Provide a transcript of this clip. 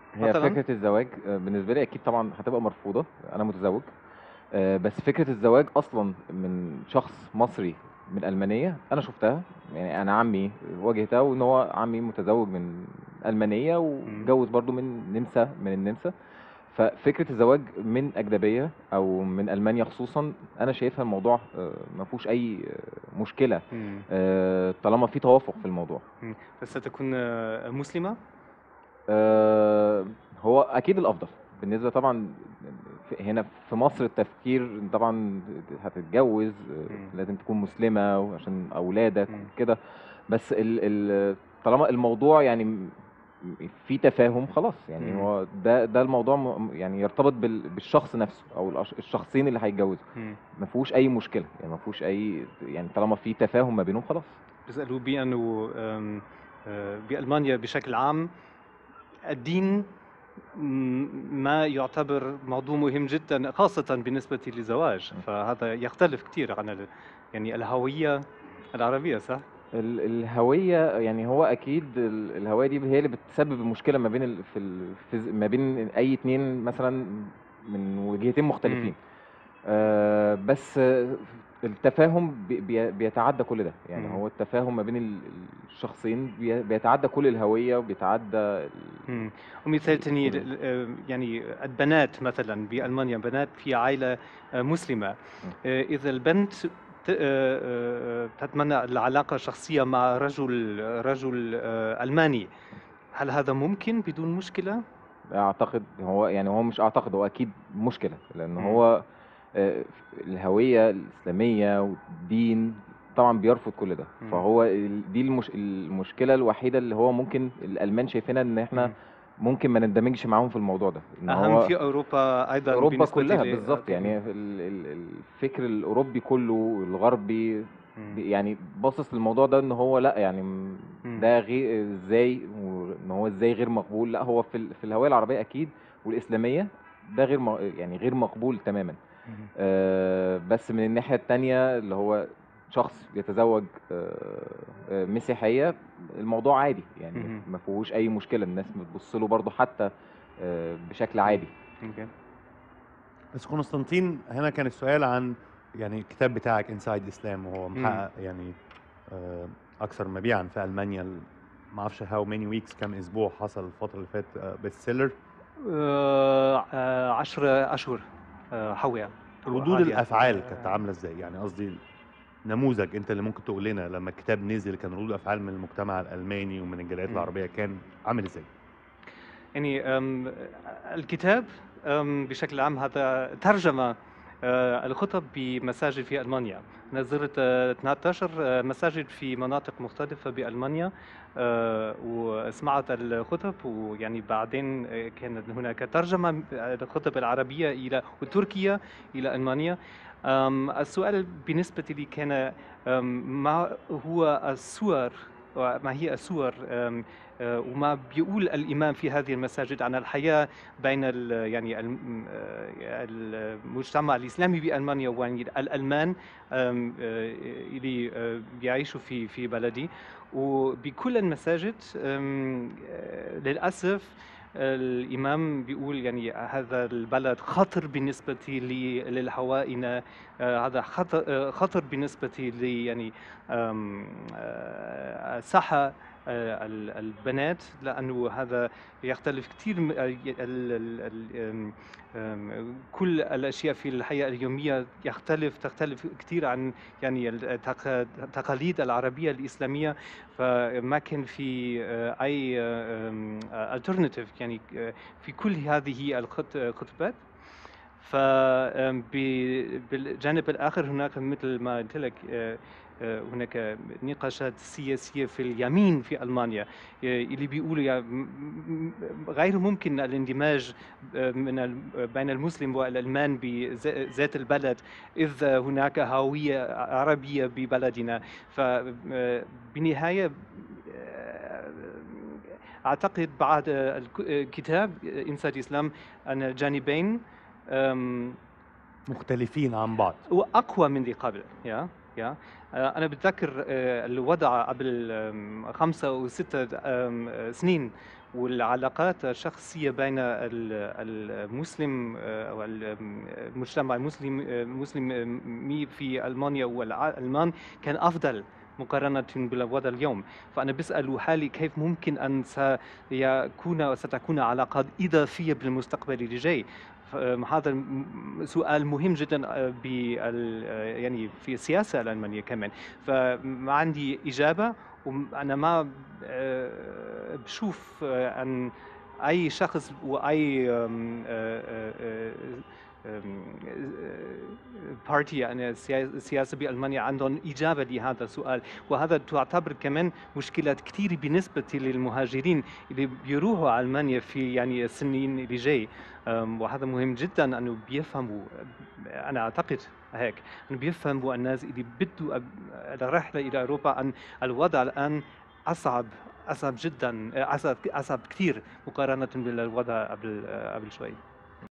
هي مثلا. فكرة الزواج بالنسبة لي أكيد طبعا هتبقى مرفوضة. أنا متزوج. بس فكرة الزواج أصلا من شخص مصري من ألمانية أنا شفتها. يعني أنا عمي واجهتها، وإن هو عمي متزوج من ألمانية مم. واتجوز برضو من النمسا. ففكرة الزواج من أجنبية أو من ألمانيا خصوصا، أنا شايفها الموضوع ما فيهوش أي مشكلة، مم. طالما في توافق في الموضوع. مم. بس ستكون مسلمة؟ آه، هو أكيد الأفضل بالنسبة طبعا. هنا في مصر التفكير طبعا هتتجوز مم. لازم تكون مسلمة وعشان أولادك مم. وكده. بس طالما الموضوع يعني في تفاهم خلاص. يعني مم. هو ده الموضوع يعني يرتبط بالشخص نفسه أو الشخصين اللي هيتجوزوا. مم. ما فيهوش أي مشكلة، يعني ما فيهوش أي، يعني طالما في تفاهم ما بينهم خلاص. بيسألوا بأنه بألمانيا بشكل عام الدين ما يعتبر موضوع مهم جدا، خاصة بالنسبة للزواج، فهذا يختلف كثير عن يعني الهوية العربية، صح؟ الهوية، يعني هو أكيد الهوية دي هي اللي بتسبب المشكلة ما بين ما بين أي اتنين مثلا من وجهتين مم. مختلفين. بس التفاهم بيتعدى كل ده. يعني مم. هو التفاهم ما بين الشخصين بيتعدى كل الهوية وبيتعدى مم. ومثال تاني كل ده. يعني البنات مثلا بألمانيا، بنات في عائلة مسلمة، م. إذا البنت تتمنى العلاقة الشخصية مع رجل ألماني، هل هذا ممكن بدون مشكلة؟ أعتقد هو، يعني هو مش أعتقد، هو أكيد مشكلة. لأن مم. هو آه، الهوية الإسلامية والدين طبعا بيرفض كل ده. مم. فهو دي المشكلة الوحيدة اللي هو ممكن الألمان شايفينها إن إحنا مم. ممكن ما نندمجش معاهم في الموضوع ده. إن أهم هو في أوروبا أيضا أوروبا بالنسبة كلها ل بالظبط. يعني الفكر الأوروبي كله الغربي مم. يعني باصص للموضوع ده إن هو لا، يعني مم. ده غير إزاي، وإن هو إزاي غير مقبول. لا، هو في الهوية العربية أكيد والإسلامية ده غير يعني غير مقبول تماما. مم. بس من الناحية التانية اللي هو شخص يتزوج مسيحية، الموضوع عادي. يعني مم. ما فيهوش أي مشكلة. الناس بتبص له برضه حتى بشكل عادي. أوكي. بس قسطنطين هنا كان السؤال عن يعني الكتاب بتاعك انسايد اسلام، وهو مم. محقق يعني آه، اكثر مبيعا في المانيا. ما اعرفش هاو ماني ويكس، كم اسبوع حصل الفتره اللي فاتت بيست سيلر. 10 أشهر حوالي ردود حاليا. الافعال كانت عامله ازاي؟ يعني قصدي نموذج انت اللي ممكن تقول لنا لما الكتاب نزل كان ردود الافعال من المجتمع الالماني ومن الجاليات مم. العربيه كان عامل ازاي؟ يعني الكتاب بشكل عام هذا ترجمة الخطب بمساجد في ألمانيا. أنا زرت 12 مساجد في مناطق مختلفة بألمانيا وسمعت الخطب، ويعني بعدين كانت هناك ترجمة الخطب العربية إلى والتركية إلى ألمانيا. السؤال بالنسبة لي كان ما هو الصور وما هي الصور وما بيقول الإمام في هذه المساجد عن الحياة بين يعني المجتمع الإسلامي بألمانيا والألمان اللي بيعيشوا في بلدي. وبكل المساجد للأسف الإمام بيقول يعني هذا البلد خطر بالنسبة للهوائنا، هذا خطر بالنسبة لي يعني الصحة البنات، لأنه هذا يختلف كثير كل الأشياء في الحياة اليومية تختلف كثير عن يعني التقاليد العربية الإسلامية. فما كان في أي alternative يعني في كل هذه الخطبات. فبالجانب الآخر هناك مثل ما قلت لك هناك نقاشات سياسية في اليمين في ألمانيا اللي بيقولوا غير ممكن الاندماج بين المسلم والألمان بذات البلد إذ هناك هوية عربية ببلدنا. فبالنهاية أعتقد بعد الكتاب إنسان الإسلام أن الجانبين مختلفين عن بعض. وأقوى من ذي قبل. يا أنا بتذكر الوضع قبل 5 أو 6 سنين والعلاقات الشخصية بين المسلم أو المجتمع المسلمي في ألمانيا والألمان كان أفضل مقارنة بالوضع اليوم. فأنا بسأل حالي كيف ممكن أن ستكون علاقات إضافية بالمستقبل اللي جاي. هذا سؤال مهم جدا يعني في السياسة الألمانية كمان. فما عندي إجابة، وأنا ما بشوف أن أي شخص وأي بارتي يعني السياسة بألمانيا عندهم إجابة لهذا السؤال. وهذا تعتبر كمان مشكلة كثير بالنسبة للمهاجرين اللي بيروحوا على ألمانيا في يعني السنين اللي جاي. وهذا مهم جدا أنه بيفهموا، أنا أعتقد هيك، أنه بيفهموا الناس اللي بدوا الرحلة إلى أوروبا أن الوضع الآن أصعب جدا، أصعب كثير مقارنة بالوضع قبل شوي.